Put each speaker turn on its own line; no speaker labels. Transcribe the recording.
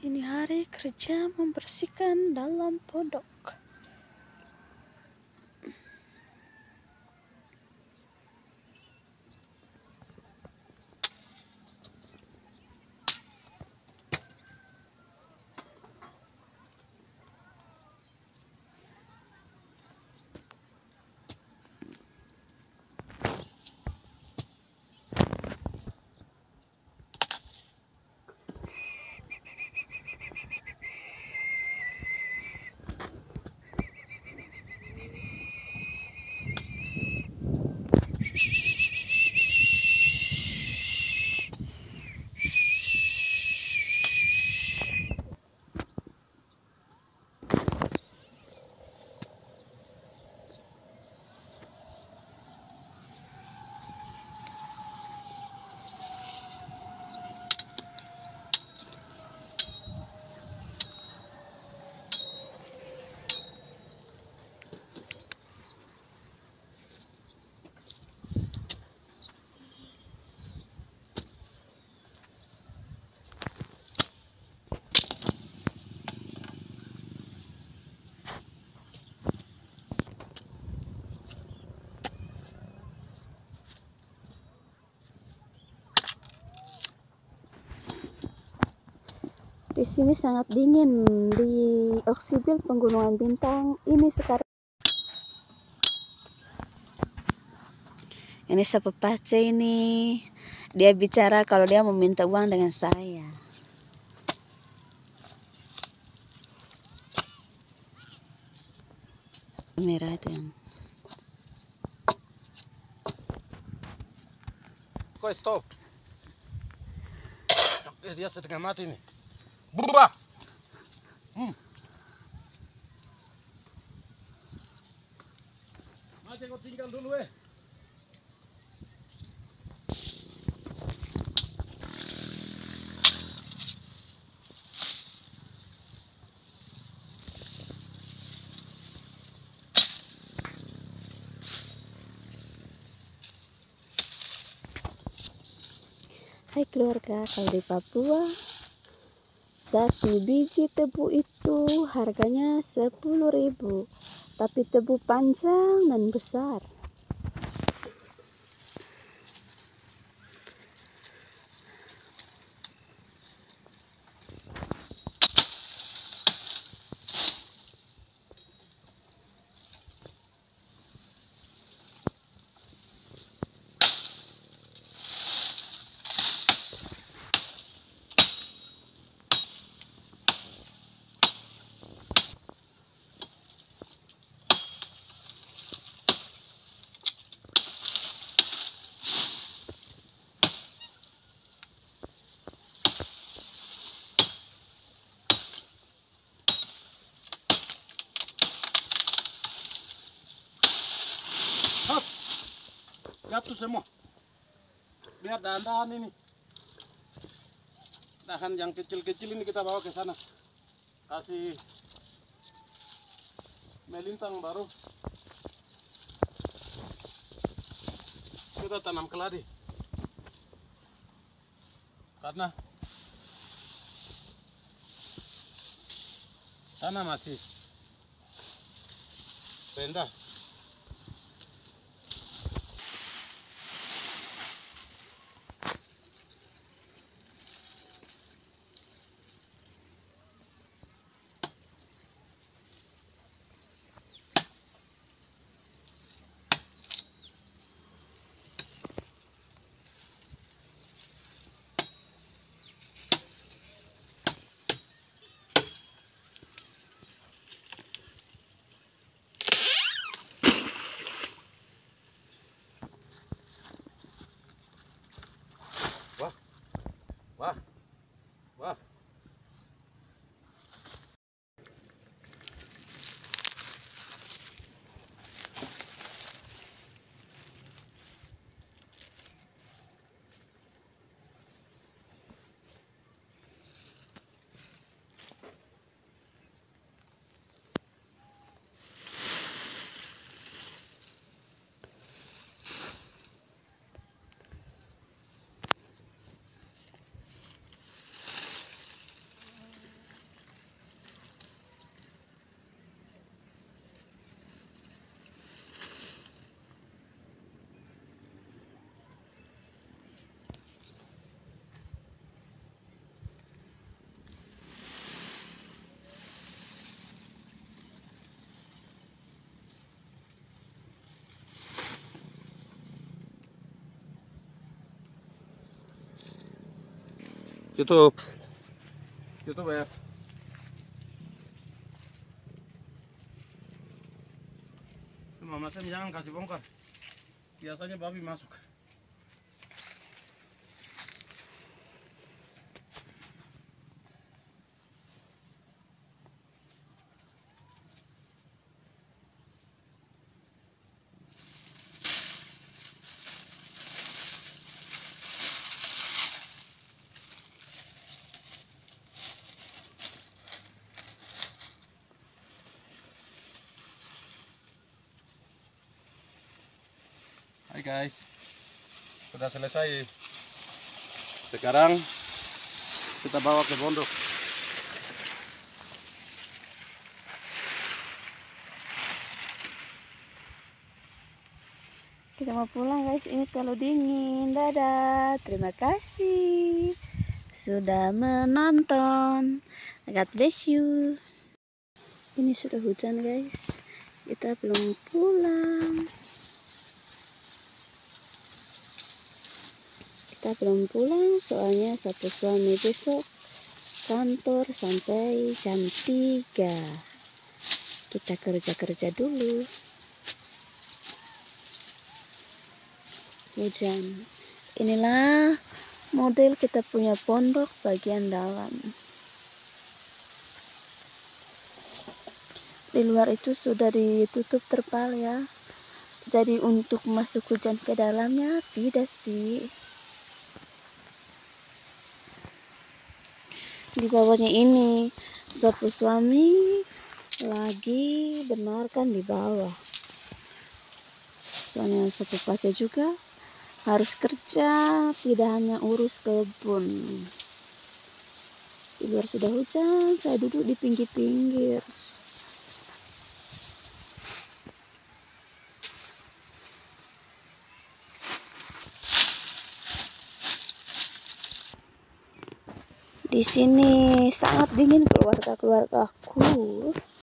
Ini hari kerja membersihkan dalam pondok. Di sini sangat dingin di Oksibil Pegunungan Bintang ini sekarang. Ini sepepace ini, dia bicara kalau dia meminta uang dengan saya. Merah itu yang.
Kok stop? Dia setengah mati nih. Berubah. Mati kau tinggal dulu
Hai keluarga, kalau di Papua satu biji tebu itu harganya 10.000, tapi tebu panjang dan besar.
jatuh semua. Biar dahan-dahan ini. Dahan yang kecil-kecil ini kita bawa ke sana. Kasih melintang baru. Kita tanam keladi. Karena tanah masih rendah. YouTube. YouTube ya. Mama Sam jangan kasih bongkar. Biasanya babi masuk. Hai guys, sudah selesai. Sekarang kita bawa ke pondok.
Kita mau pulang guys, ini terlalu dingin. Dadah, terima kasih sudah menonton. God bless you. Ini sudah hujan guys, kita belum pulang. Kita belum pulang soalnya Sabtu suami besok kantor sampai jam 3. Kita kerja dulu. Hujan. Inilah model kita punya pondok bagian dalam. Di luar itu sudah ditutup terpal ya. Jadi untuk masuk hujan ke dalamnya tidak sih. Di bawahnya ini sapu suami lagi benarkan di bawah. Soalnya sapu paca juga harus kerja, tidak hanya urus kebun. Di luar sudah hujan, saya duduk di pinggir-pinggir. Di sini sangat dingin keluarga-keluargaku.